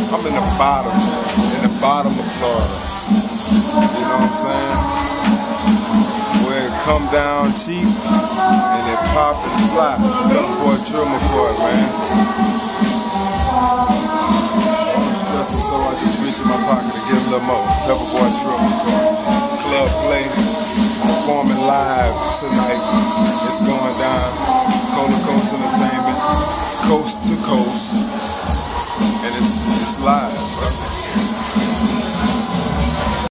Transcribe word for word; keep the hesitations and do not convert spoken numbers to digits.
I'm in the bottom, in the bottom of Florida. You know what I'm saying? Where it come down cheap and it pop and fly. Peppaboy Trill McCoy, man. Stressing, so I just reach in my pocket to get a little more. Peppaboy Trill McCoy. Club play, performing live tonight. It's going down. Cola Coast Entertainment, coast to coast, and it's it's live, bro.